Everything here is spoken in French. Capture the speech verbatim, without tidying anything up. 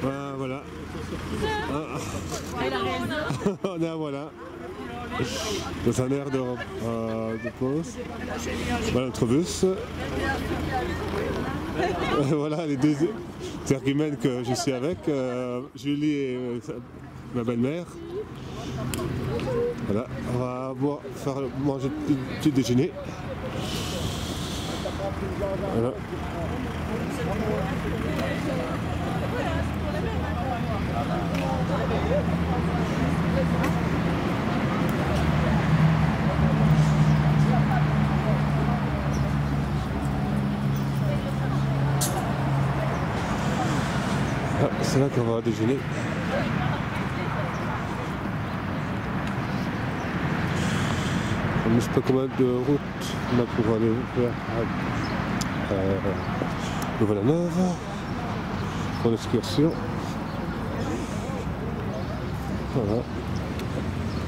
Ah, voilà. Ah. On est à voilà. Dans un air de, euh, de pause. Voilà notre bus. Voilà les deux arguments que je suis avec. Euh, Julie et euh, ma belle-mère. Voilà, on va boire, faire manger un petit déjeuner. Voilà. Ah, c'est là qu'on va déjeuner. Je ne sais pas combien de route on a pour aller vers euh, Louvain-la-Neuve pour l'excursion. Voilà.